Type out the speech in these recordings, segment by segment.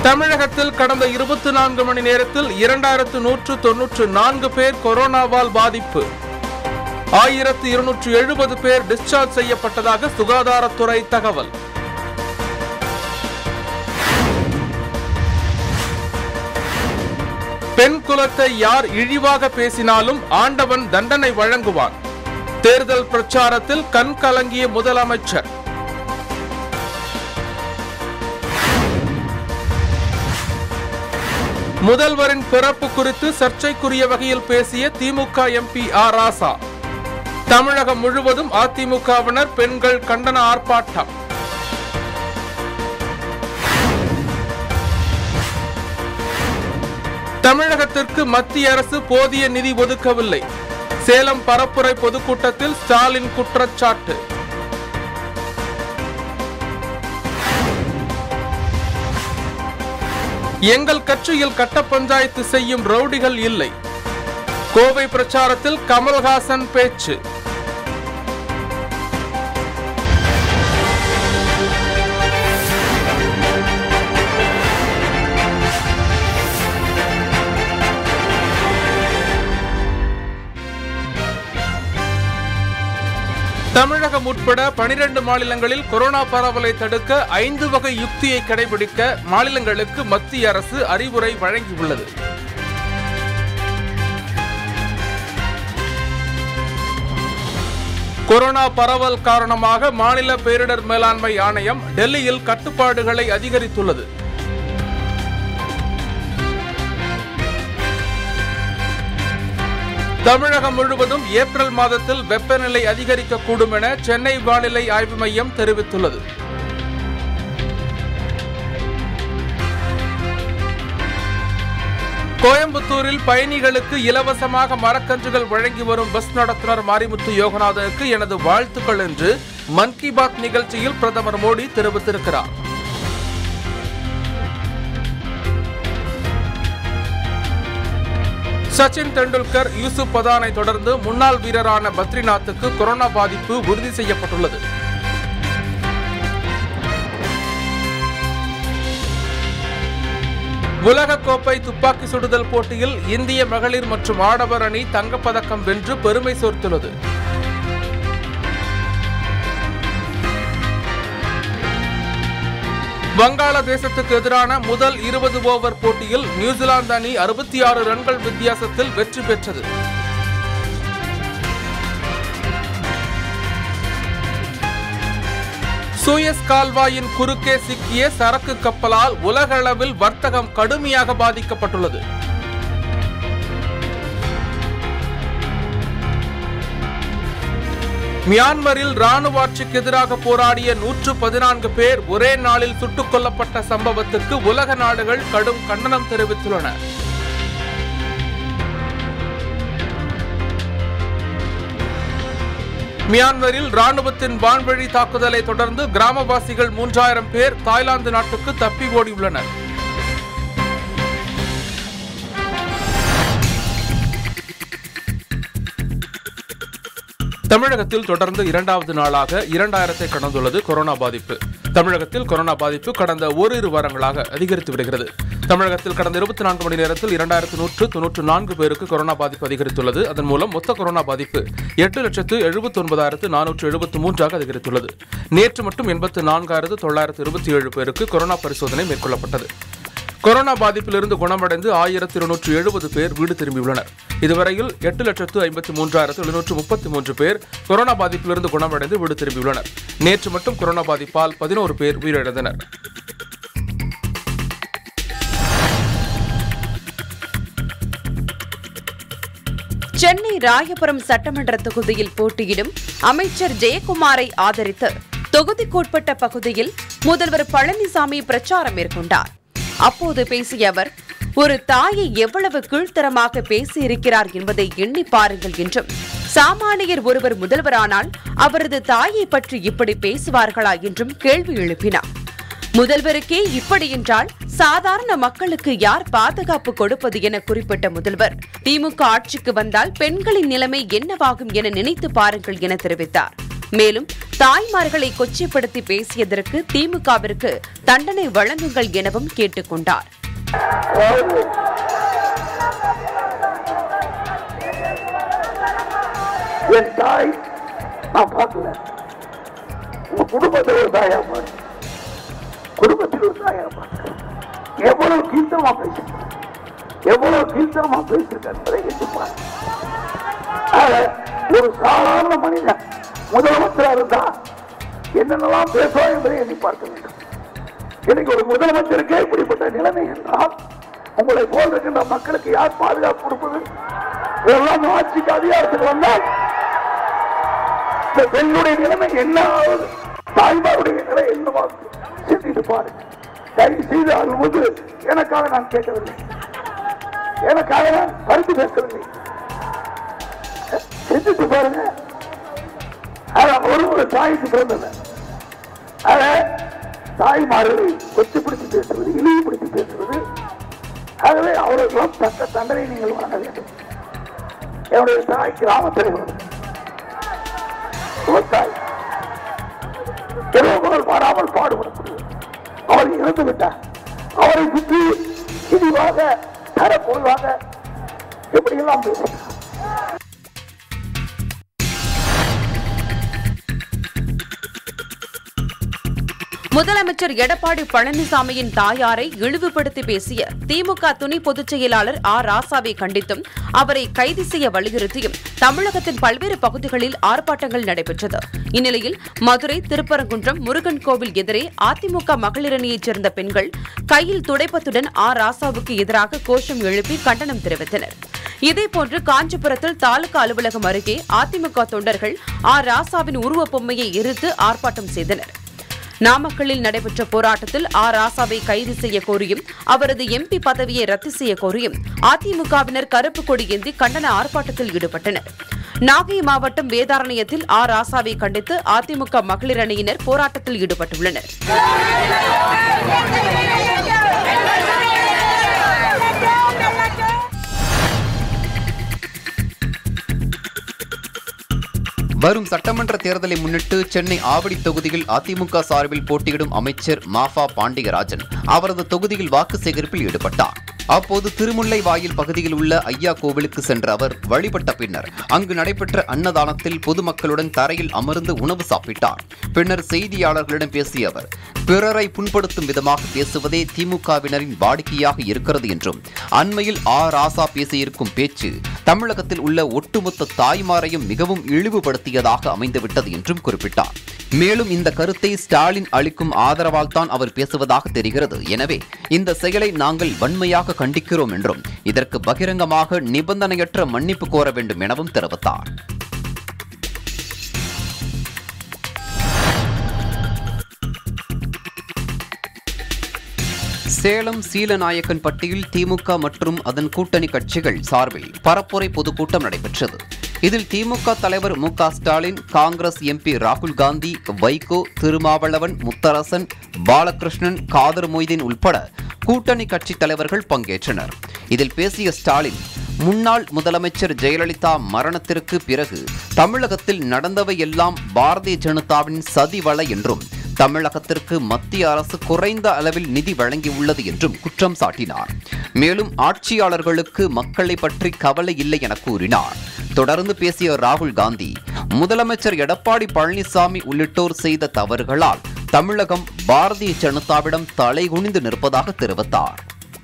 தமிழகத்தில் கடந்த 24 மணி நேரத்தில் 2194 பேர் கொரோனாவால் பாதிப்பு. 1270 பேர் டிஸ்சார்ஜ் செய்யப்பட்டதாக சுகாதாரத்துறை தகவல். பெண் குலத்தை யார் இழிவாக பேசினாலும் ஆண்டவன் தண்டனை வழங்குவான். தேர்தல் பிரச்சாரத்தில் கண் கலங்கிய முதலமைச்சர். முதல்வரின் பிறப்பு குறித்து சர்ச்சைக்குரிய வகையில் பேசிய திமுக எம்பி ஆர் ராசா. தமிழகம் முழுவதும் அதிமுகவினர் பெண்கள் கண்டன ஆர்ப்பாட்டம். தமிழகத்திற்கு மத்திய அரசு போதிய நிதி ஒதுக்கவில்லை. சேலம் பரப்புரை பொதுக்கூட்டத்தில் ஸ்டாலின் குற்றச்சாட்டு. எங்கள் கட்சியில் கட்ட பஞ்சாயத்து செய்யும் ரவுடிகள் இல்லை. கோவை பிரச்சாரத்தில் கமல்ஹாசன் பேச்சு. தமிழகம் உட்பட 12 மாநிலங்களில் கொரோனா பரவலை தடுக்க 5 வகை யுக்தியை கடைபிடிக்க மாநிலங்களுக்கு மத்திய அரசு அறிவுரை வழங்கியுள்ளது. கொரோனா பரவல் காரணமாக மாநில பேரிடர் மேலாண்மை ஆணையம் டெல்லியில் கட்டுப்பாடுகளை அதிகரித்துள்ளது. தமிழகம் முழுவதும் ஏப்ரல் மாதத்தில் வெப்பநிலை அதிகரிக்கக்கூடும் என சென்னை வானிலை ஆய்வு மையம் தெரிவித்துள்ளது. கோயம்புத்தூரில் பயணிகளுக்கு இலவசமாக மரக்கன்றுகள் வழங்கி வரும் பஸ் நடத்துனர் மாரிமுத்து யோகநாதனுக்கு எனது வாழ்த்துக்கள் என்று மன் கி பாத் நிகழ்ச்சியில் பிரதமர் மோடி தெரிவித்திருக்கிறார். சச்சின் தெண்டுல்கர், யூசுப் பதானை தொடர்ந்து முன்னாள் வீரரான பத்ரிநாத்துக்கு கொரோனா பாதிப்பு உறுதி செய்யப்பட்டுள்ளது. உலகக்கோப்பை துப்பாக்கி சுடுதல் போட்டியில் இந்திய மகளிர் மற்றும் ஆடவர் அணி தங்கப்பதக்கம் வென்று பெருமை சேர்த்துள்ளது. வங்காளதேசத்துக்கு எதிரான முதல் 20 ஓவர் போட்டியில் நியூசிலாந்து அணி 66 ரன்கள் வித்தியாசத்தில் வெற்றி பெற்றது. சூயஸ் கால்வாயின் குறுக்கே சிக்கிய சரக்கு கப்பலால் உலக அளவில் வர்த்தகம் கடுமையாக பாதிக்கப்பட்டுள்ளது. மியான்மரில் ராணுவ ஆட்சிக்கு எதிராக போராடிய 114 பேர் ஒரே நாளில் சுட்டுக் கொல்லப்பட்ட சம்பவத்துக்கு உலக நாடுகள் கடும் கண்டனம் தெரிவித்துள்ளன. மியான்மரில் ராணுவத்தின் வான்வழி தாக்குதலை தொடர்ந்து கிராமவாசிகள் 3000 பேர் தாய்லாந்து நாட்டுக்கு தப்பி ஓடியுள்ளனர். தமிழகத்தில் தொடர்ந்து 2வது நாளாக 2000-ஐ கடந்துள்ளது கொரோனா பாதிப்பு. தமிழகத்தில் கொரோனா பாதிப்பு கடந்த ஓரிரு வாரங்களாக அதிகரித்து வருகிறது. தமிழகத்தில் கடந்த 24 மணி நேரத்தில் 2194 பேருக்கு கொரோனா பாதிப்பு அதிகரித்துள்ளது. அதன் மூலம் மொத்த கொரோனா பாதிப்பு 8,79,473 அதிகரித்துள்ளது. நேற்று மட்டும் 84,927 பேருக்கு கொரோனா பரிசோதனை மேற்கொள்ளப்பட்டது. கொரோனா பாதிப்பிலிருந்து குணமடைந்து 1270 பேர் வீடு திரும்பியுள்ளனர். இதுவரையில் 8,53,733 பேர் கொரோனா பாதிப்பிலிருந்து குணமடைந்து வீடு திரும்பியுள்ளனர். நேற்று மட்டும் கொரோனா பாதிப்பால் 11 பேர் உயிரிழந்தனர். சென்னை ராயபுரம் சட்டமன்ற தொகுதியில் போட்டியிடும் அமைச்சர் ஜெயக்குமாரை ஆதரித்து தொகுதிக்குட்பட்ட பகுதியில் முதல்வர் பழனிசாமி பிரச்சாரம் மேற்கொண்டார். அப்போது பேசிய அவர், ஒரு தாயை எவ்வளவு கீழ்த்தரமாக பேசியிருக்கிறார் என்பதை எண்ணி பாருங்கள் என்றும், சாமானியர் ஒருவர் முதல்வரானால் அவரது தாயை பற்றி இப்படி பேசுவார்களா என்றும் கேள்வி எழுப்பினார். முதல்வருக்கே இப்படி என்றால் சாதாரண மக்களுக்கு யார் பாதுகாப்பு கொடுப்பது என குறிப்பிட்ட முதல்வர், திமுக ஆட்சிக்கு வந்தால் பெண்களின் நிலைமை என்னவாகும் என நினைத்து பாருங்கள் என தெரிவித்தார். மேலும் தாய்மார்களை கொச்சைப்படுத்தி பேசியதற்கு திமுகவிற்கு தண்டனை வழங்குங்கள் எனவும் கேட்டுக் கொண்டார். என் தாய் நான் பார்க்கல, உங்க குடும்பத்தில் ஒரு தாயா பாரு, குடும்பத்தில் ஒரு தாயா பாரு, எவ்வளவு கீழ்த்தமா பேசிருக்க, எவ்வளவு கீழ்த்தமா பேசிருக்க என்பதை எதிர்பார். ஒரு சாதாரண மனிதன் முதலமைச்சராக இருந்தா என்னென்னலாம் பேசுவார் என்பதை எண்ணி பார்க்க வேண்டும். இன்னைக்கு ஒரு முதலமைச்சருக்கே இப்படிப்பட்ட நிலைமை என்றால் உங்களை போல் இருக்கின்ற மக்களுக்கு யார் பாதுகாப்பு கொடுப்பது? இதெல்லாம் ஆட்சிக்கு அதிகாரத்துக்கு வந்தால் பெண்ணுடைய நிலைமை என்ன ஆகுது, தாய்மாருடைய நிலை என்னவாகும் சிந்தித்து பாருங்க. தயவு செய்து அது எனக்காக நான் கேட்கவில்லை, எனக்காக நான் கருத்து பேசவில்லை. சிந்தித்து பாருங்க. ஒரு தாய்க்கு பிறந்தது தாய்மார்களை கொச்சைப்படுத்தி பேசுவது, இழிவுபடுத்தி பேசுவது, ஆகவே அவர்களும் தக்க தண்டனை நீங்கள் வழங்க வேண்டும். என்னுடைய தாய் கிராமத்தில் விவசாயி இரவு பாடாமல் பாடுபடக்கூடியவர். அவர் இறந்து விட்டார். அவரை சுற்றி இழிவாக தரப்பொருளாக எப்படியெல்லாம் பேசுகிறார். முதலமைச்சர் எடப்பாடி பழனிசாமியின் தாயாரை இழிவுபடுத்தி பேசிய திமுக துணை பொதுச் செயலாளர் ராசாவை கண்டித்தும் அவரை கைது செய்ய வலியுறுத்தியும் தமிழகத்தின் பல்வேறு பகுதிகளில் ஆர்ப்பாட்டங்கள் நடைபெற்றது. இந்நிலையில் மதுரை, திருப்பரங்குன்றம், முருகன் கோவில் எதிரே அதிமுக மகளிரணியைச் சேர்ந்த பெண்கள் கையில் துடைப்பத்துடன் ராசாவுக்கு எதிராக கோஷம் எழுப்பி கண்டனம் தெரிவித்தனர். இதேபோன்று காஞ்சிபுரத்தில் தாலுகா அலுவலகம் அருகே அதிமுக தொண்டர்கள் ராசாவின் உருவப்பொம்மையை எரித்து ஆர்ப்பாட்டம் செய்தனர். நாமக்கல்லில் நடைபெற்ற போராட்டத்தில் ராசாவை கைது செய்ய கோரியும் அவரது எம்பி பதவியை ரத்து செய்ய கோரியும் அதிமுகவினர் கருப்பு கொடி ஏந்தி கண்டன ஆர்ப்பாட்டத்தில் ஈடுபட்டனர். நாகை மாவட்டம் வேதாரண்யத்தில் ராசாவை கண்டித்து அதிமுக மகளிர் அணியினர் போராட்டத்தில் ஈடுபட்டுள்ளனர். வரும் சட்டமன்ற தேர்தலை முன்னிட்டு சென்னை ஆவடி தொகுதியில் அதிமுக சார்பில் போட்டியிடும் அமைச்சர் மாஃபா பாண்டியராஜன் அவரது தொகுதியில் வாக்கு சேகரிப்பில் ஈடுபட்டார். அப்போது திருமுல்லை வாயில் பகுதியில் உள்ள ஐயா கோவிலுக்கு சென்ற அவர் வழிபட்ட பின்னர் அங்கு நடைபெற்ற அன்னதானத்தில் பொதுமக்களுடன் தரையில் அமர்ந்து உணவு சாப்பிட்டார். பின்னர் செய்தியாளர்களிடம் பேசிய அவர், பிறரை புண்படுத்தும் விதமாக பேசுவதே திமுகவினரின் வாடிக்கையாக இருக்கிறது என்றும், அண்மையில் ராசா பேசியிருக்கும் பேச்சு தமிழகத்தில் உள்ள ஒட்டுமொத்த தாய்மாரையும் மிகவும் இழிவுபடுத்தியதாக அமைந்துவிட்டது என்றும் குறிப்பிட்டார். மேலும் இந்த கருத்தை ஸ்டாலின் அளிக்கும் ஆதரவால் தான் அவர் பேசுவதாக தெரிகிறது. எனவே இந்த செயலை நாங்கள் வன்மையாக கண்டிக்கிறோம் என்றும், இதற்கு பகிரங்கமாக நிபந்தனையற்ற மன்னிப்பு கோர வேண்டும் எனவும் தெரிவித்தார். சேலம் சீலநாயக்கன்பட்டியில் திமுக மற்றும் அதன் கூட்டணி கட்சிகள் சார்பில் பரப்புரை பொதுக்கூட்டம் நடைபெற்றது. இதில் திமுக தலைவர் மு.க. ஸ்டாலின், காங்கிரஸ் எம்பி ராகுல் காந்தி, வைகோ, திருமாவளவன், முத்தரசன், பாலகிருஷ்ணன், காதர் மொய்தீன் உள்பட கூட்டணி கட்சி தலைவர்கள் பங்கேற்றனர். இதில் பேசிய ஸ்டாலின், முன்னாள் முதலமைச்சர் ஜெயலலிதா மரணத்திற்கு பிறகு தமிழகத்தில் நடந்தவை எல்லாம் பாரதிய ஜனதாவின் சதிவலை என்றும், தமிழகத்திற்கு மத்திய அரசு குறைந்த அளவில் நிதி வழங்கியுள்ளது என்றும் குற்றம் சாட்டினார். மேலும் ஆட்சியாளர்களுக்கு மக்களை பற்றி கவலை இல்லை என கூறினார். தொடர்ந்து பேசிய ராகுல் காந்தி, முதலமைச்சர் எடப்பாடி பழனிசாமி உள்ளிட்டோர் செய்த தவறுகளால் தமிழகம் பாரதிய ஜனதாவிடம் தலைகுனிந்து நிற்பதாக தெரிவித்தார்.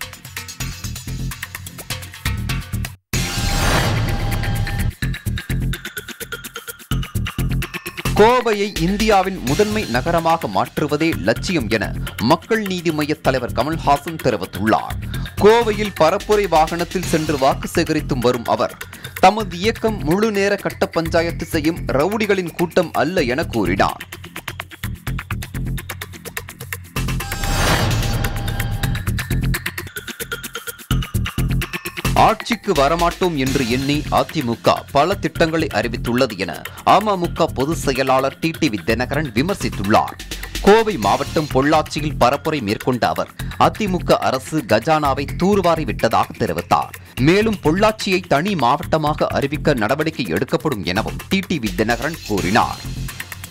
கோவையை இந்தியாவின் முதன்மை நகரமாக மாற்றுவதே லட்சியம் என மக்கள் நீதி மய்ய தலைவர் கமல்ஹாசன் தெரிவித்துள்ளார். கோவையில் பரப்புரை வாகனத்தில் சென்று வாக்கு சேகரித்தும் வரும் அவர், தமது இயக்கம் முழு நேர கட்ட பஞ்சாயத்து செய்யும் ரவுடிகளின் கூட்டம் அல்ல என கூறினார். ஆட்சிக்கு வரமாட்டோம் என்று எண்ணி அதிமுக பல திட்டங்களை அறிவித்துள்ளது என அமமுக பொதுச் செயலாளர் டிடிவி தினகரன் விமர்சித்துள்ளார். கோவை மாவட்டம் பொள்ளாச்சியில் பரப்புரை மேற்கொண்ட அவர், அதிமுக அரசு கஜானாவை தூர்வாரி விட்டதாக தெரிவித்தார். மேலும் பொள்ளாச்சியை தனி மாவட்டமாக அறிவிக்க நடவடிக்கை எடுக்கப்படும் எனவும் டிடிவி தினகரன் கூறினார்.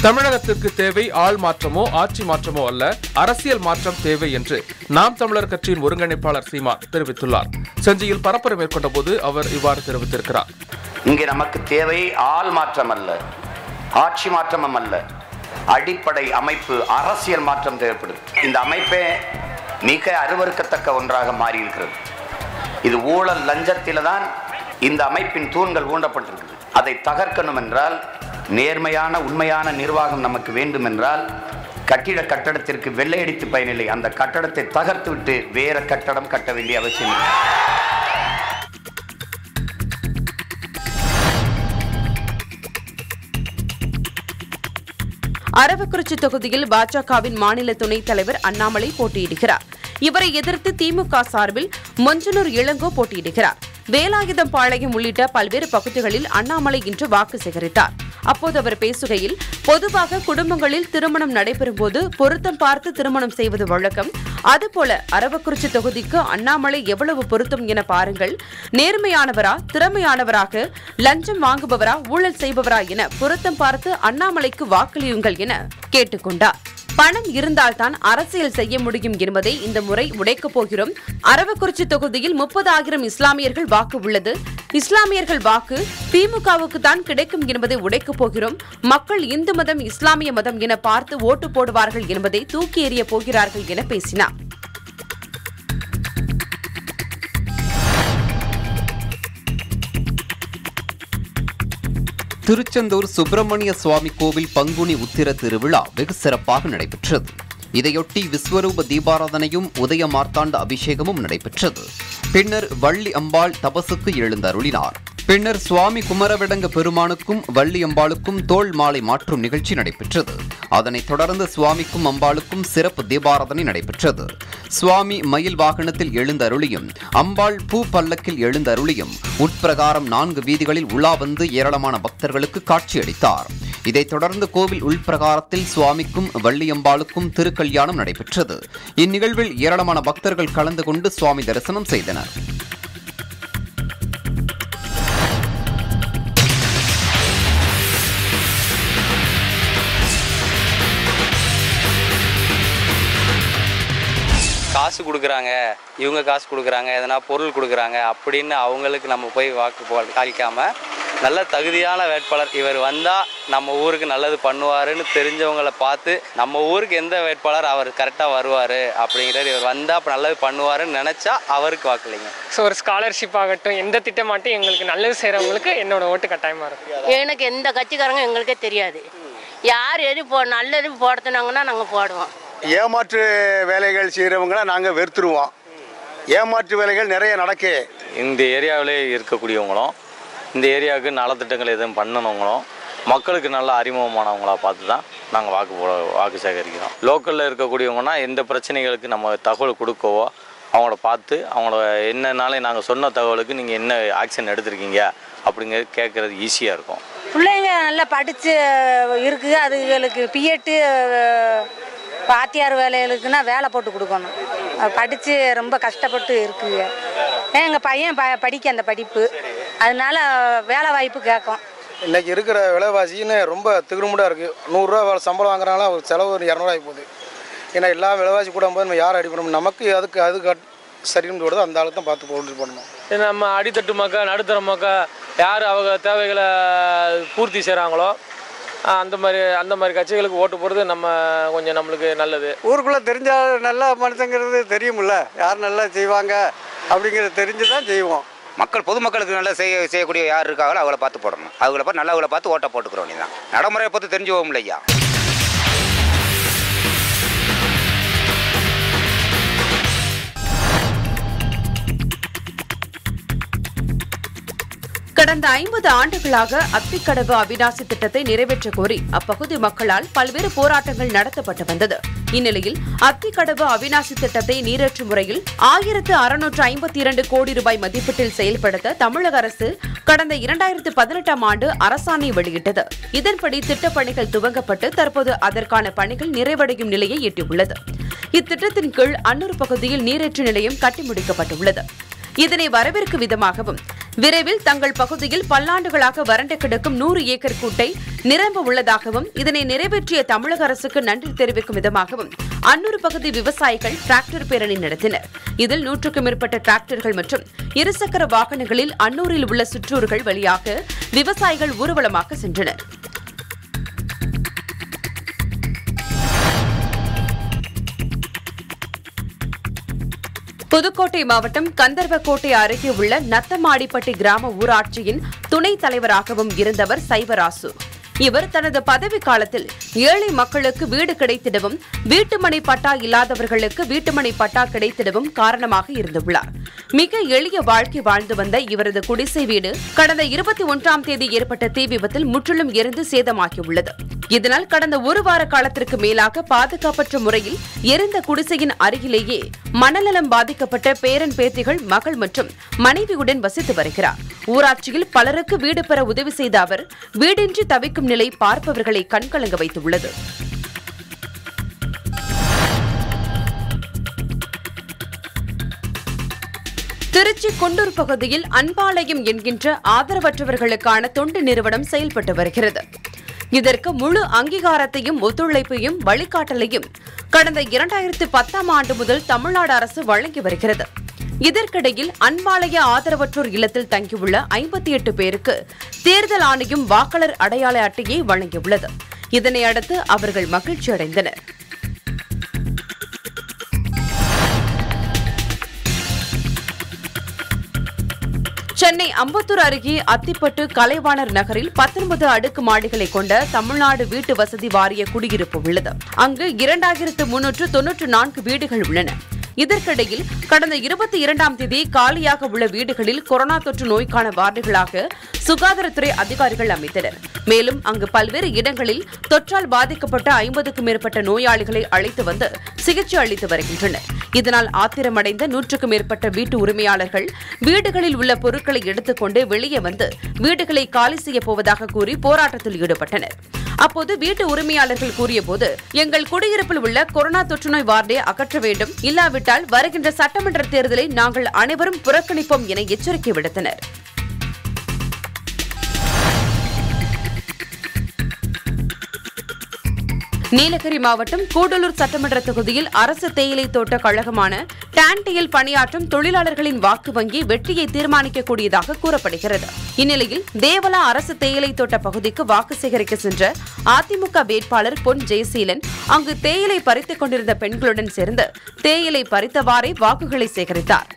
தமிழகத்திற்கு தேவை ஆள் மாற்றமோ ஆட்சி மாற்றமோ அல்ல, அரசியல் மாற்றம் தேவை என்று நாம் தமிழர் கட்சியின் ஒருங்கிணைப்பாளர் சீமான் தெரிவித்துள்ளார். செஞ்சியில் பரப்புரை மேற்கொண்ட போது அவர் இவ்வாறு தெரிவித்திருக்கிறார். இங்கே நமக்கு தேவை ஆள் மாற்றம் அல்ல, ஆட்சி மாற்றமும் அல்ல, அடிப்படை அமைப்பு அரசியல் மாற்றம் தேவைப்படுது. இந்த அமைப்பே மிக அருவருக்கத்தக்க ஒன்றாக மாறியிருக்கிறது. இது ஊழல் லஞ்சத்தில தான் இந்த அமைப்பின் தூண்கள் ஊண்டப்பட்டிருக்குது. அதை தகர்க்கணும் என்றால், நேர்மையான உண்மையான நிர்வாகம் நமக்கு வேண்டும் என்றால், கட்டடத்திற்கு வெள்ளையடித்து பயனில்லை. அந்த கட்டடத்தை தகர்த்து விட்டு வேற கட்டடம் கட்ட வேண்டிய அவசியம் இல்லை. அரவக்குறிச்சி தொகுதியில் பாஜகவின் மாநில துணைத் தலைவர் அண்ணாமலை போட்டியிடுகிறார். இவரை எதிர்த்து திமுக சார்பில் மொஞ்சனூர் இளங்கோ போட்டியிடுகிறார். வேலாயுதம் பாளையம் உள்ளிட்ட பல்வேறு பகுதிகளில் அண்ணாமலை இன்று வாக்கு சேகரித்தார். அப்போது அவர் பேசுகையில், பொதுவாக குடும்பங்களில் திருமணம் நடைபெறும் போது பொருத்தம் பார்த்து திருமணம் செய்வது வழக்கம். அதுபோல அரவக்குறிச்சி தொகுதிக்கு அண்ணாமலை எவ்வளவு பொருத்தம் என பாருங்கள். நேர்மையானவரா, திறமையானவராக, லஞ்சம் வாங்குபவரா, ஊழல் செய்பவரா என பொருத்தம் பார்த்து அண்ணாமலைக்கு வாக்களியுங்கள் என கேட்டுக்கொண்டார். பணம் இருந்தால்தான் அரசியல் செய்ய முடியும் என்பதை இந்த முறை உடைக்கப் போகிறோம். அரவக்குறிச்சி தொகுதியில் 30,000 இஸ்லாமியர்கள் வாக்கு உள்ளது. இஸ்லாமியர்கள் வாக்கு திமுகவுக்கு தான் கிடைக்கும் என்பதை உடைக்கப் போகிறோம். மக்கள் இந்து மதம், இஸ்லாமிய மதம் என பார்த்து ஓட்டு போடுவார்கள் என்பதை தூக்கி எறிய போகிறார்கள் என பேசினார். திருச்செந்தூர் சுப்பிரமணிய சுவாமி கோவில் பங்குனி உத்திர திருவிழா வெகு சிறப்பாக நடைபெற்றது. இதையொட்டி விஸ்வரூப தீபாராதனையும் உதய மார்த்தாண்ட அபிஷேகமும் நடைபெற்றது. பின்னர் வள்ளி அம்பாள் தபசுக்கு எழுந்தருளினார். பின்னர் சுவாமி குமரவிடங்க பெருமானுக்கும் வள்ளி அம்பாளுக்கும் தோள் மாலை மாற்றும் நிகழ்ச்சி நடைபெற்றது. அதனைத் தொடர்ந்து சுவாமிக்கும் அம்பாளுக்கும் சிறப்பு தீபாராதனை நடைபெற்றது. சுவாமி மயில் வாகனத்தில் எழுந்தருளியும் அம்பாள் பூ பல்லக்கில் எழுந்தருளியும் உட்பிரகாரம் 4 வீதிகளில் உலா வந்து ஏராளமான பக்தர்களுக்கு காட்சியளித்தார். இதைத் தொடர்ந்து கோவில் உள்பிரகாரத்தில் சுவாமிக்கும் வள்ளியம்பாளுக்கும் திருக்கல்யாணம் நடைபெற்றது. இந்நிகழ்வில் ஏராளமான பக்தர்கள் கலந்து கொண்டு சுவாமி தரிசனம் செய்தனர். காசு கொடுக்குறாங்க, இவங்க காசு கொடுக்குறாங்க, எதனா பொருள் கொடுக்குறாங்க அப்படின்னு அவங்களுக்கு நம்ம போய் வாக்கு காய்க்காமல் நல்ல தகுதியான வேட்பாளர் இவர் வந்தால் நம்ம ஊருக்கு நல்லது பண்ணுவாருன்னு தெரிஞ்சவங்களை பார்த்து நம்ம ஊருக்கு எந்த வேட்பாளர் அவர் கரெக்டாக வருவார் அப்படிங்கிறது, இவர் வந்தால் அப்போ நல்லது பண்ணுவாருன்னு நினச்சா அவருக்கு வாக்களிங்க. ஸோ ஒரு ஸ்காலர்ஷிப் ஆகட்டும், எந்த திட்டமாட்டும் எங்களுக்கு நல்லது செய்கிறவங்களுக்கு என்னோட ஓட்டு கட்டாயமாக இருக்கும். எனக்கு எந்த கட்சிக்காரங்க எங்களுக்கே தெரியாது. யார் எது நல்லது போடுத்துனாங்கன்னா நாங்கள் போடுவோம். ஏமாற்று வேலைகள் செய்கிறவங்கள நாங்கள் வெறுத்துருவோம். ஏமாற்று வேலைகள் நிறைய நடக்கு. இந்த ஏரியாவிலே இருக்கக்கூடியவங்களும் இந்த ஏரியாவுக்கு நலத்திட்டங்கள் எதுவும் பண்ணணுங்களும் மக்களுக்கு நல்ல அறிமுகமானவங்களா பார்த்து தான் நாங்கள் வாக்கு சேகரிக்கிறோம். லோக்கலில் இருக்கக்கூடியவங்கன்னா எந்த பிரச்சனைகளுக்கு நம்ம தகவல் கொடுக்கவோ அவங்கள பார்த்து அவங்கள என்னன்னாலே நாங்கள் சொன்ன தகவலுக்கு நீங்கள் என்ன ஆக்ஷன் எடுத்திருக்கீங்க அப்படிங்கிறது கேட்குறது ஈஸியாக இருக்கும். பிள்ளைங்க நல்லா படித்து இருக்குது, அதுகளுக்கு பிஎட்டு பாத்தியார் வேலைகளுக்குன்னா வேலை போட்டு கொடுக்கணும். படித்து ரொம்ப கஷ்டப்பட்டு இருக்குங்க. எங்கள் பையன் படிக்க அந்த படிப்பு, அதனால வேலை வாய்ப்பு கேட்கும். இன்றைக்கி இருக்கிற விலைவாசின்னு ரொம்ப திகுமுடாக இருக்குது. 100 ரூபா சம்பளம் வாங்குறாங்களா, செலவு 200 ஆகி போகுது. ஏன்னா எல்லா விலைவாசி கூட போது நம்ம யார் அடிப்பணும், நமக்கு அதுக்கு சரின்னு போடுதோ அந்த ஆளுக்கு தான் பார்த்து போட்டு பண்ணணும். நம்ம அடித்தட்டு மக்கள், நடுத்தர மக்கள் யார் அவங்க தேவைகளை பூர்த்தி செய்கிறாங்களோ அந்த மாதிரி கட்சிகளுக்கு ஓட்டு போடுறது நம்மளுக்கு நல்லது. ஊருக்குள்ளே தெரிஞ்சால் நல்ல மனுஷங்கிறது தெரியுமில்ல, யார் நல்லா செய்வாங்க அப்படிங்கிறது தெரிஞ்சு தான் செய்வோம். பொதுமக்களுக்கு நல்லா செய்யக்கூடிய யார் இருக்காங்களோ அவங்கள பார்த்து போடணும். அவங்கள பார்த்து ஓட்டை போட்டுக்கிறோம். நீ தான் நடைமுறையை பார்த்து தெரிஞ்சு போகும் இல்லையா. கடந்த 50 ஆண்டுகளாக அத்திக்கடவு அவிநாசி திட்டத்தை நிறைவேற்ற கோரி அப்பகுதி மக்களால் பல்வேறு போராட்டங்கள் நடத்தப்பட்டு வந்தது. இந்நிலையில் அத்திக்கடவு அவிநாசி திட்டத்தை நீரேற்று முறையில் 1652 கோடி ரூபாய் மதிப்பீட்டில் செயல்படுத்த தமிழக அரசு கடந்த 2018ஆம் ஆண்டு அரசாணை வெளியிட்டது. இதன்படி திட்டப்பணிகள் துவங்கப்பட்டு தற்போது அதற்கான பணிகள் நிறைவடையும் நிலையை எட்டியுள்ளது. இத்திட்டத்தின் கீழ் அன்னூர் பகுதியில் நீரேற்று நிலையம் கட்டி முடிக்கப்பட்டுள்ளது. இதனை வரவேற்கும் விதமாகவும் விரைவில் தங்கள் பகுதியில் பல்லாண்டுகளாக வறண்டு கிடக்கும் 100 ஏக்கர் கூட்டை நிரம்ப உள்ளதாகவும் இதனை நிறைவேற்றிய தமிழக அரசுக்கு நன்றி தெரிவிக்கும் விதமாகவும் அன்னூர் பகுதி விவசாயிகள் டிராக்டர் பேரணி நடத்தினர். இதில் 100க்கும் மேற்பட்ட டிராக்டர்கள் மற்றும் இருசக்கர வாகனங்களில் அன்னூரில் உள்ள சுற்றூர்கள் வழியாக விவசாயிகள் ஊர்வலமாக சென்றனர். புதுக்கோட்டை மாவட்டம் கந்தர்வக்கோட்டை அருகே உள்ள நத்தமாடிப்பட்டி கிராம ஊராட்சியின் துணைத் தலைவராகவும் இருந்தவர் சைவராசு. இவர் தனது பதவி காலத்தில் ஏழை மக்களுக்கு வீடு கிடைத்திடவும் வீட்டுமனை பட்டா இல்லாதவர்களுக்கு வீட்டுமனை பட்டா கிடைத்திடவும் காரணமாக இருந்துள்ளார். மிக எளிய வாழ்க்கை வாழ்ந்து வந்த இவரது குடிசை வீடு கடந்த 21ஆம் தேதி ஏற்பட்ட தீ விபத்தில் முற்றிலும் எரிந்து சேதமாகியுள்ளது. இதனால் கடந்த ஒரு வார காலத்திற்கு மேலாக பாதுகாப்பற்ற முறையில் எரிந்த குடிசையின் அருகிலேயே மனநலம் பாதிக்கப்பட்ட பேரன் பேத்திகள் மகள் மற்றும் மனைவியுடன் வசித்து வருகிறார். ஊராட்சியில் பலருக்கு வீடு பெற உதவி செய்த அவர் வீடின்றி தவிக்கும் நிலை பார்ப்பவர்களை கண்கலங்க வைத்துள்ளது. திருச்சி கொண்டூர் பகுதியில் அன்பாலயம் என்கின்ற ஆதரவற்றவர்களுக்கான தொண்டு நிறுவனம் செயல்பட்டு வருகிறது. இதற்கு முழு அங்கீகாரத்தையும் ஒத்துழைப்பையும் வழிகாட்டலையும் கடந்த 2010ஆம் ஆண்டு முதல் தமிழ்நாடு அரசு வழங்கி வருகிறது. இதற்கிடையில் அன்பாலய ஆதரவற்றோர் இல்லத்தில் தங்கியுள்ள 58 பேருக்கு தேர்தல் ஆணையம் வாக்காளர் அடையாள அட்டையை வழங்கியுள்ளது. இதனையடுத்து அவர்கள் மகிழ்ச்சி அடைந்தனர். சென்னை அம்பத்தூர் அருகே அத்திப்பட்டு கலைவாணர் நகரில் 19 அடுக்கு மாடிகளை கொண்ட தமிழ்நாடு வீட்டு வசதி வாரிய குடியிருப்பு உள்ளது. அங்கு 2394 வீடுகள் உள்ளன. இதற்கிடையில் கடந்த 22ஆம் தேதி காலியாக உள்ள வீடுகளில் கொரோனா தொற்று நோய்க்கான வார்டுகளாக சுகாதாரத்துறை அதிகாரிகள் அமைத்தனர். மேலும் அங்கு பல்வேறு இடங்களில் தொற்றால் பாதிக்கப்பட்ட 50க்கும் மேற்பட்ட நோயாளிகளை அழைத்து வந்து சிகிச்சை அளித்து வருகின்றனர். இதனால் ஆத்திரமடைந்த 100க்கும் மேற்பட்ட வீட்டு உரிமையாளர்கள் வீடுகளில் உள்ள பொருட்களை எடுத்துக்கொண்டு வெளியே வந்து வீடுகளை காலி செய்யப் போவதாக கூறி போராட்டத்தில் ஈடுபட்டனர். அப்போது வீட்டு உரிமையாளர்கள் கூறியபோது, எங்கள் குடியிருப்பில் உள்ள கொரோனா தொற்றுநோய் வார்டை அகற்ற வேண்டும், இல்லாவிட்டால் வருகின்ற சட்டமன்ற தேர்தலை நாங்கள் அனைவரும் புறக்கணிப்போம் என எச்சரிக்கை விடுத்தனர். நீலகிரி மாவட்டம் கூடலூர் சட்டமன்ற தொகுதியில் அரசு தேயிலை தோட்ட கழகமான டான்டியில் பணியாற்றும் தொழிலாளர்களின் வாக்கு வங்கி வெற்றியை தீர்மானிக்கக்கூடியதாக கூறப்படுகிறது. இந்நிலையில் தேவலா அரசு தேயிலை தோட்ட பகுதிக்கு வாக்கு சேகரிக்க சென்ற அதிமுக வேட்பாளர் பொன் ஜெயசீலன் அங்கு தேயிலை பறித்துக் கொண்டிருந்த பெண்களுடன் சேர்ந்து தேயிலை பறித்தவாறே வாக்குகளை சேகரித்தார்.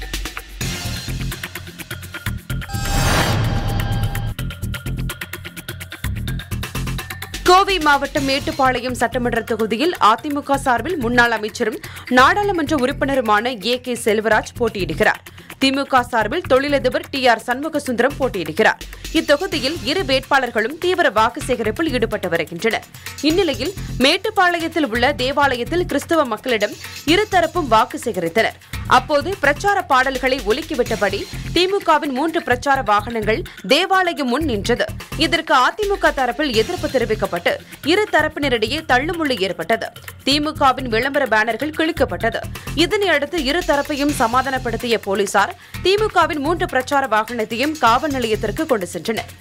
கோவை மாவட்டம் மேட்டுப்பாளையம் சட்டமன்ற தொகுதியில் அதிமுக சார்பில் முன்னாள் அமைச்சரும் நாடாளுமன்ற உறுப்பினருமான A.K. செல்வராஜ் போட்டியிடுகிறார். திமுக சார்பில் தொழிலதிபர் T.R. சண்முகசுந்தரம் போட்டியிடுகிறார். இத்தொகுதியில் இரு வேட்பாளர்களும் தீவிர வாக்கு சேகரிப்பில் ஈடுபட்டு வருகின்றனர். இந்நிலையில் மேட்டுப்பாளையத்தில் உள்ள தேவாலயத்தில் கிறிஸ்தவ மக்களிடம் இருதரப்பும் வாக்கு சேகரித்தனர். அப்போது பிரச்சார பாடல்களை ஒலிக்கிவிட்டபடி திமுகவின் 3 பிரச்சார வாகனங்கள் தேவாலயம் முன் நின்றது. இதற்கு அதிமுக தரப்பில் எதிர்ப்பு தெரிவிக்கப்பட்டு இரு தரப்பினரிடையே தள்ளுமுள்ளு ஏற்பட்டது. திமுகவின் விளம்பர பேனர்கள் கிழிக்கப்பட்டது. இதனையடுத்து இரு தரப்பையும் சமாதானப்படுத்திய போலீசார் திமுகவின் 3 பிரச்சார வாகனத்தையும் காவல் நிலையத்திற்கு கொண்டு சென்றனர்.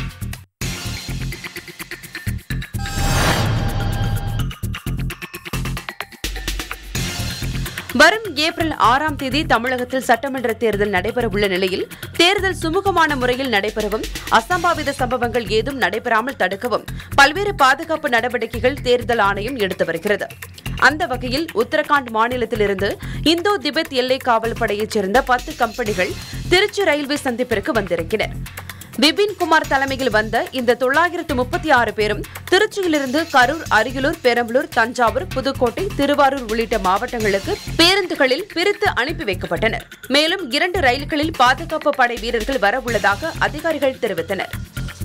வரும் ஏப்ரல் 6ஆம் தேதி தமிழகத்தில் சட்டமன்ற தேர்தல் நடைபெறவுள்ள நிலையில் தேர்தல் சுமூகமான முறையில் நடைபெறவும் அசம்பாவித சம்பவங்கள் ஏதும் நடைபெறாமல் தடுக்கவும் பல்வேறு பாதுகாப்பு நடவடிக்கைகள் தேர்தல் ஆணையம் எடுத்து வருகிறது. அந்த வகையில் உத்தரகாண்ட் மாநிலத்திலிருந்து இந்தோ திபெத் எல்லை காவல் படையைச் சேர்ந்த 10 கம்பெனிகள் திருச்சி ரயில்வே சந்திப்பிற்கு வந்திறங்கினர். விபின் குமார் தலைமையில் வந்த இந்த 936 பேரும் திருச்சியிலிருந்து கரூர், அரியலூர், பெரம்பலூர், தஞ்சாவூர், புதுக்கோட்டை, திருவாரூர் உள்ளிட்ட மாவட்டங்களுக்கு பேருந்துகளில் பிரித்து அனுப்பி வைக்கப்பட்டனர். மேலும் 2 ரயில்களில் பாதுகாப்பு படை வீரர்கள் வரவுள்ளதாக அதிகாரிகள் தெரிவித்தனர்.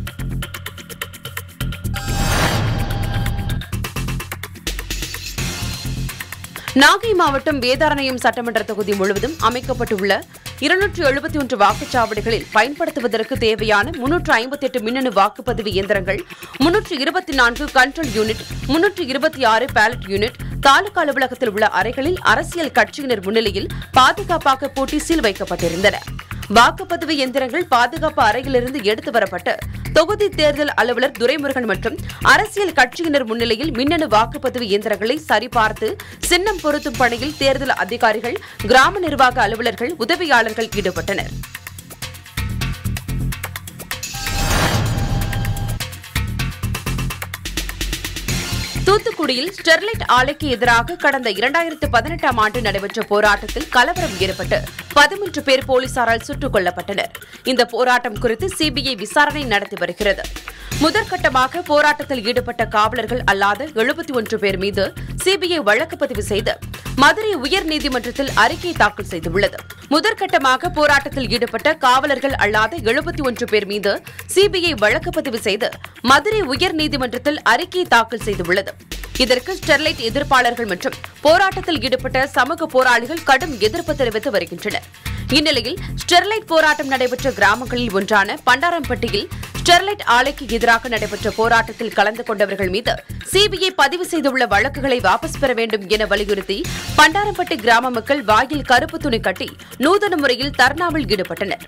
நாகை மாவட்டம் வேதாரண்யம் சட்டமன்ற தொகுதி முழுவதும் அமைக்கப்பட்டுள்ள 271 வாக்குச்சாவடிகளில் பயன்படுத்துவதற்கு தேவையான 358 மின்னணு வாக்குப்பதிவு இயந்திரங்கள், 324 control unit, 326 ballot unit taluka அலுவலகத்தில் உள்ள அறைகளில் அரசியல் கட்சியினர் முன்னிலையில் பாதுகாப்பாக பூட்டி சீல் வைக்கப்பட்டிருந்தன. வாக்குப்பதிவு எந்திரங்கள் பாதுகாப்பு அறையிலிருந்து எடுத்து வரப்பட்டு தொகுதி தேர்தல் அலுவலர் துரைமுருகன் மற்றும் அரசியல் கட்சியினர் முன்னிலையில் மின்னணு வாக்குப்பதிவு இயந்திரங்களை சரிபார்த்து சின்னம் பொருத்தும் பணியில் தேர்தல் அதிகாரிகள், கிராம நிர்வாக அலுவலர்கள், உதவியாளர்கள் ஈடுபட்டனர். தூத்துக்குடியில் ஸ்டெர்லைட் ஆலைக்கு எதிராக கடந்த 2018ஆம் ஆண்டு நடைபெற்ற போராட்டத்தில் கலவரம் ஏற்பட்டு 13 பேர் போலீசாரால் சுட்டுக் கொல்லப்பட்டனர். இந்த போராட்டம் குறித்து சிபிஐ விசாரணை நடத்தி வருகிறது. முதற்கட்டமாக போராட்டத்தில் ஈடுபட்ட காவலர்கள் அல்லாத 71 பேர் மீது சிபிஐ வழக்கு பதிவு செய்து மதுரை உயர்நீதிமன்றத்தில் அறிக்கை தாக்கல் செய்துள்ளது. முதற்கட்டமாக போராட்டத்தில் ஈடுபட்ட காவலர்கள் அல்லாத 71 பேர் மீது சிபிஐ வழக்கு பதிவு செய்து மதுரை உயர்நீதிமன்றத்தில் அறிக்கை தாக்கல் செய்துள்ளது. இதற்கு ஸ்டெர்லைட் எதிர்ப்பாளர்கள் மற்றும் போராட்டத்தில் ஈடுபட்ட சமூக போராளிகள் கடும் எதிர்ப்பு தெரிவித்து வருகின்றனர். இந்நிலையில் ஸ்டெர்லைட் போராட்டம் நடைபெற்ற கிராமங்களில் ஒன்றான பண்டாரம்பட்டியில் ஸ்டெர்லைட் ஆலைக்கு எதிராக நடைபெற்ற போராட்டத்தில் கலந்து கொண்டவர்கள் மீது சிபிஐ பதிவு செய்துள்ள வழக்குகளை வாபஸ் பெற வேண்டும் என வலியுறுத்தி பண்டாரம்பட்டி கிராம மக்கள் வாயில் கருப்பு துணி கட்டி நூதன முறையில் தர்ணாவில் ஈடுபட்டனர்.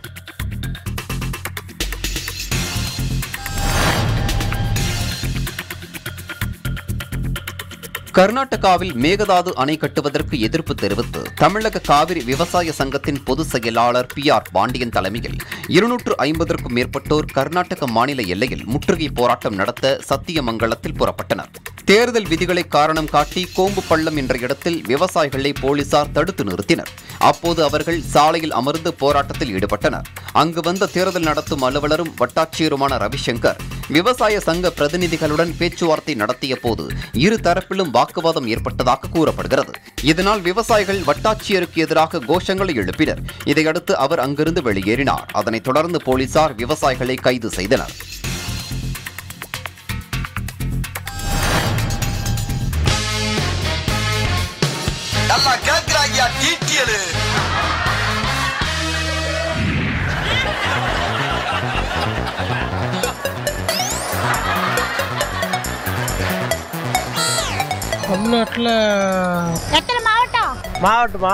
கர்நாடகாவில் மேகதாது அணை கட்டுவதற்கு எதிர்ப்பு தெரிவித்து தமிழக காவிரி விவசாய சங்கத்தின் பொதுச் செயலாளர் PR பாண்டியன் தலைமையில் 250க்கும் மேற்பட்டோர் கர்நாடக மாநில எல்லையில் முற்றுகை போராட்டம் நடத்த சத்தியமங்கலத்தில் புறப்பட்டனர். தேர்தல் விதிகளை காரணம் காட்டி கோம்பு பள்ளம் என்ற இடத்தில் விவசாயிகளை போலீசார் தடுத்து நிறுத்தினர். அப்போது அவர்கள் சாலையில் அமர்ந்து போராட்டத்தில் ஈடுபட்டனர். அங்கு வந்த தேர்தல் நடத்தும் அலுவலரும் வட்டாட்சியருமான ரவிசங்கர் விவசாய சங்க பிரதிநிதிகளுடன் பேச்சுவார்த்தை நடத்திய போது இரு தரப்பிலும் வாக்குவாதம் ஏற்பட்டதாக கூறப்படுகிறது. இதனால் விவசாயிகள் வட்டாட்சியருக்கு எதிராக கோஷங்களை எழுப்பினர். இதையடுத்து அவர் அங்கிருந்து வெளியேறினார். அதனைத் தொடர்ந்து போலீசார் விவசாயிகளை கைது செய்தனர். தமிழ்நாட்டில் எத்தனை மாவட்டமா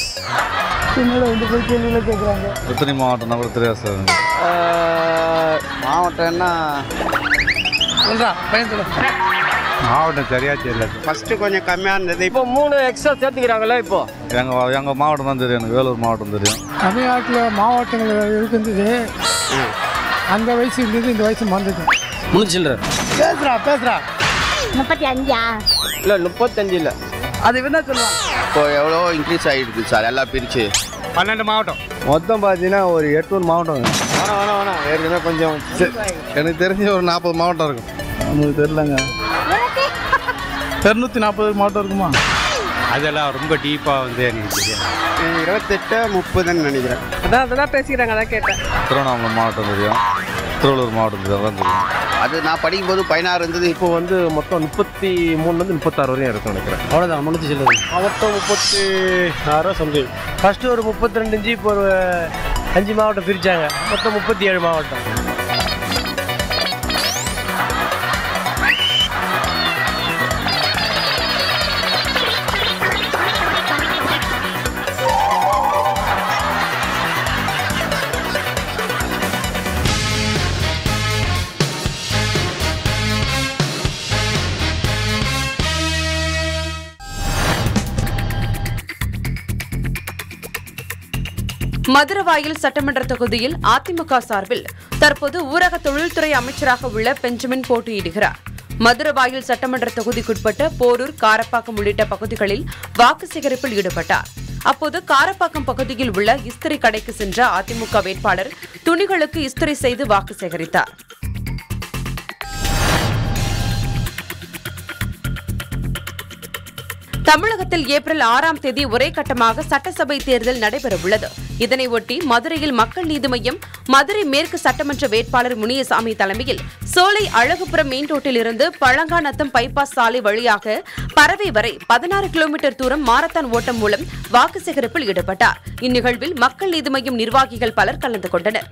கேட்குறாங்க. எத்தனை மாவட்டம் நம்பர் தெரியாது சார். மாவட்டம்னா மாவட்டம் சரியா தெரியல. ஃபர்ஸ்ட் கொஞ்சம் கம்மியாக இருந்தது. இப்போ 3 எக்ஸ்ட்ரா சேர்த்துக்கிறாங்களா? இப்போ எங்கள் மாவட்டம் தான் தெரியும். எனக்கு வேலூர் மாவட்டம் தெரியும். தமிழ்நாட்டில் மாவட்டங்கள் இருக்கின்றது. அந்த வயசு இருந்தது, இந்த வயசு மறந்துது. முடிச்சில்ற பேசுறா 35 இல்லை 35 இல்லை. அது என்ன சொல்லுவாங்க? இப்போ எவ்வளோ இன்க்ரீஸ் ஆகிருக்கு சார் எல்லாம் பிரித்து 12 மாவட்டம் மொத்தம் பார்த்தீங்கன்னா ஒரு 8 மாவட்டம். வேணாம் ஏற்கனவே கொஞ்சம் எனக்கு தெரிஞ்ச ஒரு 40 மாவட்டம் இருக்கும். நமக்கு தெரியலங்க. 240 மாவட்டம் இருக்குமா? அதெல்லாம் ரொம்ப டீப்பாக வந்து எனக்கு தெரியும். 28-30 நினைக்கிறேன். அதான் பேசிக்கிறாங்க, அதான் கேட்டேன். திருவண்ணாமலை மாவட்டம் தெரியும், திருவள்ளூர் மாவட்டம் தெரியும். அது நான் படிக்கும்போது 16 இருந்தது. இப்போ வந்து மொத்தம் 33 36 வரையும் இருக்கும் நினைக்கிறேன். அவ்வளோதான் முடிஞ்சு சொல்லுது. மொத்தம் 36 சம்திங். ஃபர்ஸ்ட் ஒரு 32 இன்ச்சு, இப்போ ஒரு 5 மாவட்டம் பிரித்தாங்க. மொத்தம் 37 மாவட்டம். மதுரவாயல் சட்டமன்ற தொகுதியில் அதிமுக சார்பில் தற்போது ஊரக தொழில்துறை அமைச்சராக உள்ள பெஞ்சமின் போட்டியிடுகிறார். மதுரவாயல் சட்டமன்ற தொகுதிக்குட்பட்ட போரூர், காரப்பாக்கம் உள்ளிட்ட பகுதிகளில் வாக்கு சேகரிப்பில் ஈடுபட்டார். அப்போது காரப்பாக்கம் பகுதியில் உள்ள இஸ்திரி கடைக்கு சென்ற அதிமுக வேட்பாளர் துணிகளுக்கு இஸ்திரி செய்து வாக்கு சேகரித்தார். தமிழகத்தில் ஏப்ரல் 6ஆம் தேதி ஒரே கட்டமாக சட்டசபை தேர்தல் நடைபெறவுள்ளது. இதனையொட்டி மதுரையில் மக்கள் நீதி மய்யம் மதுரை மேற்கு சட்டமன்ற வேட்பாளர் முனியசாமி தலைமையில் சோலை அழகுபுரம் மெயின் ரோட்டில் இருந்து பழங்காநத்தம் பைபாஸ் சாலை வழியாக பரவை வரை 16 கிலோமீட்டர் தூரம் மாரத்தான் ஓட்டம் மூலம் வாக்கு சேகரிப்பில் ஈடுபட்டார். இந்நிகழ்வில் மக்கள் நீதி மய்யம் நிர்வாகிகள் பலர் கலந்து கொண்டனர்.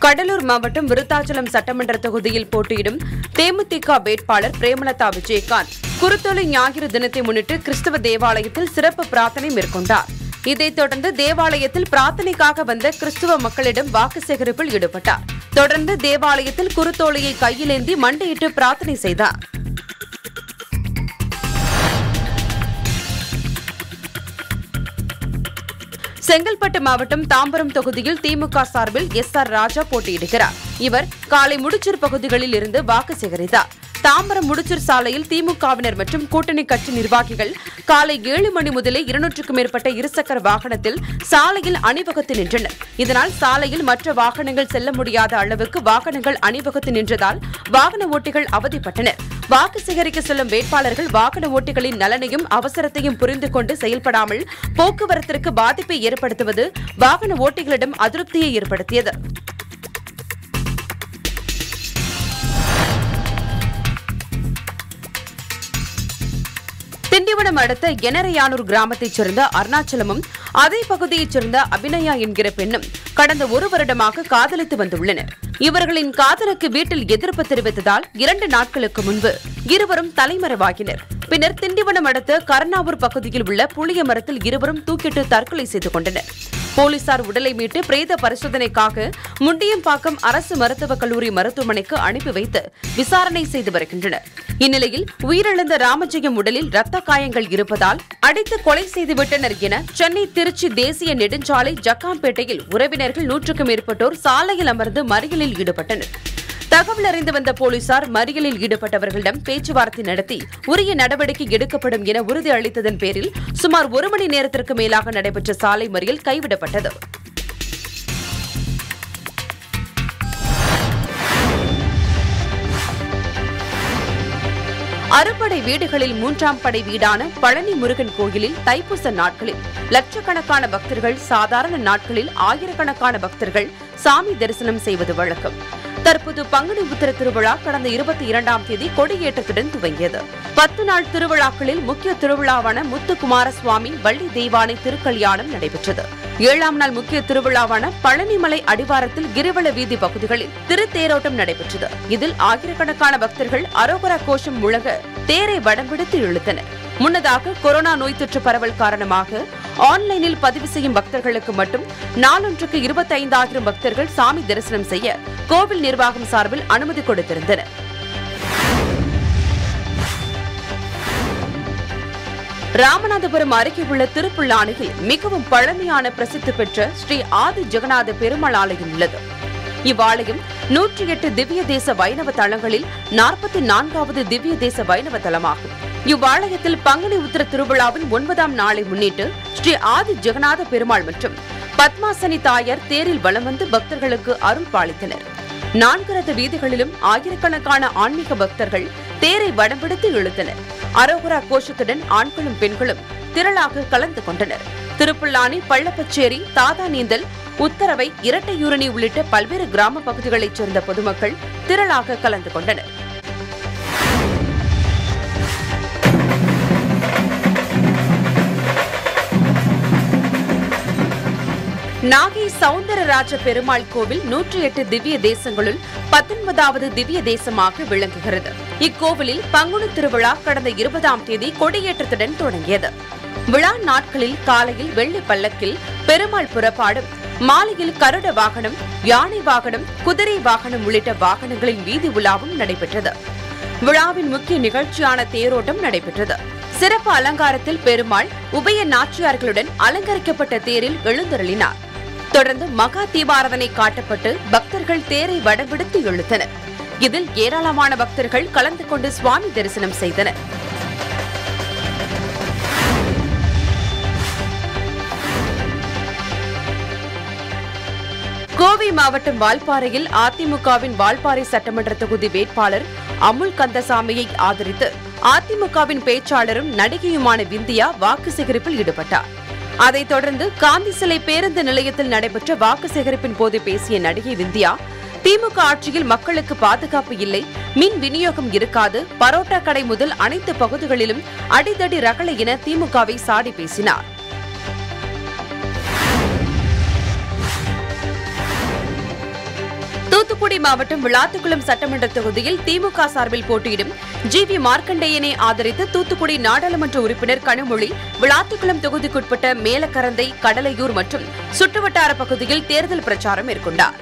கடலூர் மாவட்டம் விருத்தாச்சலம் சட்டமன்ற தொகுதியில் போட்டியிடும் தேமுதிக வேட்பாளர் பிரேமலதா விஜயகாந்த் குருத்தோலை ஞாயிறு தினத்தை முன்னிட்டு கிறிஸ்தவ தேவாலயத்தில் சிறப்பு பிரார்த்தனை மேற்கொண்டார். இதைத் தொடர்ந்து தேவாலயத்தில் பிரார்த்தனைக்காக வந்த கிறிஸ்துவ மக்களிடம் வாக்கு சேகரிப்பில் ஈடுபட்டார். தொடர்ந்து தேவாலயத்தில் குருத்தோலையை கையிலேந்தி மண்டியிட்டு பிரார்த்தனை செய்தார். செங்கல்பட்டு மாவட்டம் தாம்பரம் தொகுதியில் திமுக சார்பில் SR ராஜா போட்டியிடுகிறார். இவர் காலை முடிச்சூர் பகுதிகளில் இருந்து வாக்கு சேகரித்தார். தாம்பரம் முடிச்சூர் சாலையில் திமுகவினர் மற்றும் கூட்டணி கட்சி நிர்வாகிகள் காலை 7 மணி முதலே 200க்கும் மேற்பட்ட இருசக்கர வாகனத்தில் சாலையில் அணிவகுத்து நின்றனர். இதனால் சாலையில் மற்ற வாகனங்கள் செல்ல முடியாத அளவுக்கு வாகனங்கள் அணிவகுத்து நின்றதால் வாகன ஓட்டிகள் அவதிப்பட்டனர். வாக்கு சேகரிக்க செல்லும் வேட்பாளர்கள் வாகன ஓட்டிகளின் நலனையும் அவசரத்தையும் புரிந்து கொண்டு செயல்படாமல் போக்குவரத்திற்கு பாதிப்பை ஏற்படுத்துவது வாகன ஓட்டிகளிடம் அதிருப்தியை ஏற்படுத்தியது. திண்டிவனம் அடுத்த எனரையானூர் கிராமத்தைச் சேர்ந்த அருணாச்சலமும் அதே பகுதியைச் சேர்ந்த அபிநயா என்கிற பெண்ணும் கடந்த 1 வருடமாக காதலித்து வந்துள்ளனர். இவர்களின் காதலுக்கு வீட்டில் எதிர்ப்பு தெரிவித்ததால் 2 நாட்களுக்கு முன்பு இருவரும் தலைமறைவாகினர். பின்னர் திண்டிவனம் அடுத்த கருணாவூர் பகுதியில் உள்ள புளிய மரத்தில் இருவரும் தூக்கிட்டு தற்கொலை செய்து கொண்டனர். போலீசார் உடலை மீட்டு பிரேத பரிசோதனைக்காக முண்டியம்பாக்கம் அரசு மருத்துவக் கல்லூரி மருத்துவமனைக்கு அனுப்பி வைத்து விசாரணை செய்து வருகின்றனர். இந்நிலையில் உயிரிழந்த ராமஜெயம் உடலில் ரத்த காயங்கள் இருப்பதால் அடித்து கொலை செய்துவிட்டனர் என சென்னை திருச்சி தேசிய நெடுஞ்சாலை ஜக்காம்பேட்டையில் உறவினர்கள் 100க்கும் மேற்பட்டோர் சாலையில் அமர்ந்து மறியலில் ஈடுபட்டனர். தகவல் அறிந்து வந்த போலீசார் மறியலில் ஈடுபட்டவர்களிடம் பேச்சுவார்த்தை நடத்தி உரிய நடவடிக்கை எடுக்கப்படும் என உறுதி அளித்ததன் பேரில் சுமார் 1 மணி நேரத்திற்கு மேலாக நடைபெற்ற சாலை மறியல் கைவிடப்பட்டது. அறுபடை வீடுகளில் 3ஆம் படை வீடான பழனி முருகன் கோயிலில் தைப்பூச நாட்களில் லட்சக்கணக்கான பக்தர்கள், சாதாரண நாட்களில் ஆயிரக்கணக்கான பக்தர்கள் சாமி தரிசனம் செய்வது வழக்கம். தற்போது பங்குனி உத்திர திருவிழா கடந்த 22ஆம் தேதி கொடியேற்றத்துடன் துவங்கியது. 10 நாள் திருவிழாக்களில் முக்கிய திருவிழாவான முத்துக்குமார சுவாமி வள்ளி தெய்வானை திருக்கல்யாணம் நடைபெற்றது. 7ஆம் நாள் முக்கிய திருவிழாவான பழனிமலை அடிவாரத்தில் கிரிவல வீதி பகுதிகளில் திருத்தேரோட்டம் நடைபெற்றது. இதில் ஆயிரக்கணக்கான பக்தர்கள் அரோகரா கோஷம் முழங்க தேரை வடம்பிடித்து இழுத்தனர். முன்னதாக கொரோனா நோய் தொற்று பரவல் காரணமாக ஆன்லைனில் பதிவு செய்யும் பக்தர்களுக்கு மட்டும் நாளொன்றுக்கு 25,000 பக்தர்கள் சாமி தரிசனம் செய்ய கோவில் நிர்வாகம் சார்பில் அனுமதி கொடுத்திருந்தனர். ராமநாதபுரம் அருகே உள்ள திருப்புல்லானியில் மிகவும் பழமையான பிரசித்தி பெற்ற ஸ்ரீ ஆதி ஜெகநாத பெருமாள் ஆலயம் உள்ளது. இவ்வாலயம் 108 திவ்ய தேச வைணவ தலங்களில் 44வது திவ்ய தேச வைணவ தலமாகும். இவ்வாலயத்தில் பங்குனி உத்திர திருவிழாவின் 9ஆம் நாளை முன்னிட்டு ஸ்ரீ ஆதி ஜெகநாத பெருமாள் மற்றும் பத்மாசனி தாயார் தேரில் வலம் வந்து பக்தர்களுக்கு அருள் பாலித்தனர். 4 ரத வீதிகளிலும் ஆயிரக்கணக்கான ஆன்மீக பக்தர்கள் தேரை வடம்பிடித்து இழுத்தனர். அரோகரா கோஷத்துடன் ஆண்களும் பெண்களும் திரளாக கலந்து கொண்டனர். திருப்புல்லானி, பள்ளப்பச்சேரி, தாதா நீந்தல், உத்தரவை, இரட்டையூரணி உள்ளிட்ட பல்வேறு கிராம பகுதிகளைச் சேர்ந்த பொதுமக்கள் திரளாக கலந்து கொண்டனர். நாகை சவுந்தரராஜ பெருமாள் கோவில் 108 திவ்ய தேசங்களுள் 19வது திவ்ய தேசமாக விளங்குகிறது. இக்கோவிலில் பங்குனி திருவிழா கடந்த 20ஆம் தேதி கொடியேற்றத்துடன் தொடங்கியது. விழா நாட்களில் காலையில் வெள்ளி பல்லக்கில் பெருமாள் புறப்பாடும், மாலையில் கருட வாகனம், யானை வாகனம், குதிரை வாகனம் உள்ளிட்ட வாகனங்களின் வீதி உலாவும் நடைபெற்றது. விழாவின் முக்கிய நிகழ்ச்சியான தேரோட்டம் நடைபெற்றது. சிறப்பு அலங்காரத்தில் பெருமாள் உபய நாச்சியார்களுடன் அலங்கரிக்கப்பட்ட தேரில் எழுந்தருளினார். தொடர்ந்து மகா தீபாராதனை காட்டப்பட்டு பக்தர்கள் தேரை வடம்பிடித்து இழுத்தனர். இதில் ஏராளமான பக்தர்கள் கலந்து கொண்டு சுவாமி தரிசனம் செய்தனர். கோவை மாவட்டம் வால்பாறையில் அதிமுகவின் வால்பாறை சட்டமன்ற தொகுதி வேட்பாளர் அமுல் கந்தசாமியை ஆதரித்து அதிமுகவின் பேச்சாளரும் நடிகையுமான விந்தியா வாக்கு சேகரிப்பில் ஈடுபட்டார். அதைத் தொடர்ந்து காந்தி சிலை பேருந்து நிலையத்தில் நடைபெற்ற வாக்கு சேகரிப்பின் போது பேசிய நடிகை விந்தியா, திமுக ஆட்சியில் மக்களுக்கு பாதுகாப்பு இல்லை, மின் விநியோகம் இருக்காது, பரோட்டா கடை முதல் அனைத்து பகுதிகளிலும் அடிதடி ரகளை என திமுகவை சாடி பேசினார். தூத்துக்குடி மாவட்டம் விளாத்திக்குளம் சட்டமன்ற தொகுதியில் திமுக சார்பில் போட்டியிடும் ஜி.வி. மார்க்கண்டேயனை ஆதரித்து தூத்துக்குடி நாடாளுமன்ற உறுப்பினர் கனிமொழி விளாத்திக்குளம் தொகுதிக்குட்பட்ட மேலக்கரந்தை, கடலையூர் மற்றும் சுற்றுவட்டார பகுதியில் தேர்தல் பிரச்சாரம் மேற்கொண்டார்.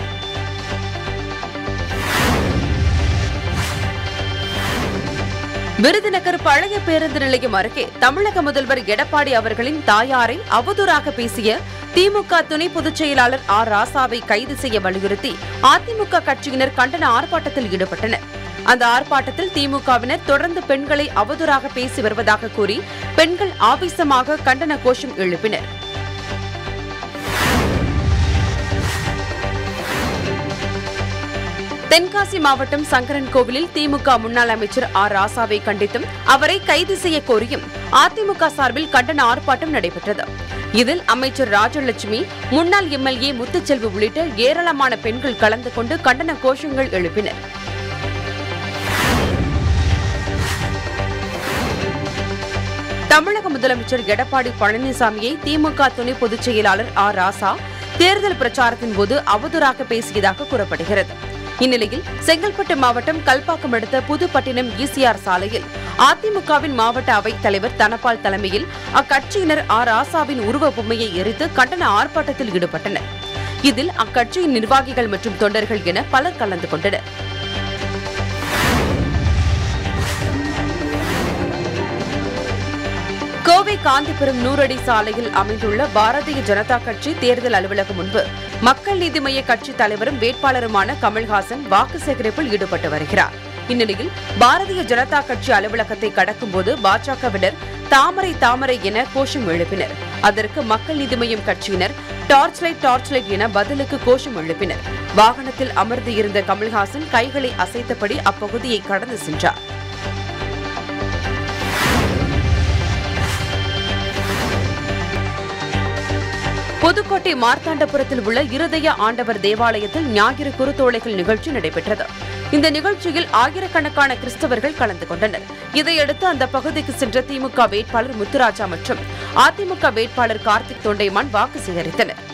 விருதுநகர் பழைய பேருந்து நிலையம் அருகே தமிழக முதல்வர் எடப்பாடி அவர்களின் தாயாரை அவதூறாக பேசிய திமுக துணை பொதுச் செயலாளர் ஆர். ராசாவை கைது செய்ய வலியுறுத்தி அதிமுக கட்சியினர் கண்டன ஆர்ப்பாட்டத்தில் ஈடுபட்டனர். அந்த ஆர்ப்பாட்டத்தில் திமுகவினர் தொடர்ந்து பெண்களை அவதூறாக பேசி வருவதாக கூறி பெண்கள் ஆவேசமாக கண்டன கோஷம் எழுப்பினர். தென்காசி மாவட்டம் சங்கரன்கோவிலில் திமுக முன்னாள் அமைச்சர் ஆர். ராசாவை கண்டித்தும் அவரை கைது செய்ய கோரியும் அதிமுக சார்பில் கண்டன ஆர்ப்பாட்டம் நடைபெற்றது. இதில் அமைச்சர் ராஜலட்சுமி, முன்னாள் எம்எல்ஏ முத்துச்செல்வி உள்ளிட்ட ஏராளமான பெண்கள் கலந்து கொண்டு கண்டன கோஷங்கள் எழுப்பினர். தமிழக முதலமைச்சர் எடப்பாடி பழனிசாமியை திமுக துணை பொதுச் செயலாளர் ஆர். ராசா தேர்தல் பிரச்சாரத்தின் போது அவதூறாக பேசியதாக கூறப்படுகிறது. இந்நிலையில் செங்கல்பட்டு மாவட்டம் கல்பாக்கம் அடுத்த புதுப்பட்டினம் ஈசிஆர் சாலையில் அதிமுகவின் மாவட்ட அவைத் தலைவர் தனபால் தலைமையில் அக்கட்சியினர் ஆர். ராசாவின் உருவ பொம்மையை எரித்து கண்டன ஆர்ப்பாட்டத்தில் ஈடுபட்டனர். இதில் அக்கட்சியின் நிர்வாகிகள் மற்றும் தொண்டர்கள் என பலர் கலந்து கொண்டனர். கோவை காந்திபுரம் 100 அடி சாலையில் அமைந்துள்ள பாரதிய ஜனதா கட்சி தேர்தல் அலுவலகம் முன்பு மக்கள் நீதி மய்ய கட்சி தலைவரும் வேட்பாளருமான கமல்ஹாசன் வாக்கு சேகரிப்பில் ஈடுபட்டு வருகிறார். இந்நிலையில் பாரதிய ஜனதா கட்சி அலுவலகத்தை கடக்கும்போது பாஜகவினர் தாமரை தாமரை என கோஷம் எழுப்பினர். அதற்கு மக்கள் நீதி மய்யம் கட்சியினர் டார்ச் லைட் என பதிலுக்கு கோஷம் எழுப்பினர். வாகனத்தில் அமர்ந்து இருந்த கமல்ஹாசன் கைகளை அசைத்தபடி அப்பகுதியை கடந்து சென்றார். புதுக்கோட்டை மார்த்தாண்டபுரத்தில் உள்ள இருதய ஆண்டவர் தேவாலயத்தில் ஞாயிறு குருத்தோலைகள் நிகழ்ச்சி நடைபெற்றது. இந்த நிகழ்ச்சியில் ஆயிரக்கணக்கான கிறிஸ்தவர்கள் கலந்து கொண்டனர். இதையடுத்து அந்த பகுதிக்கு சென்ற திமுக வேட்பாளர் முத்துராஜா மற்றும் அதிமுக வேட்பாளர் கார்த்திக் தொண்டைமான் வாக்கு சேகரித்தனர்.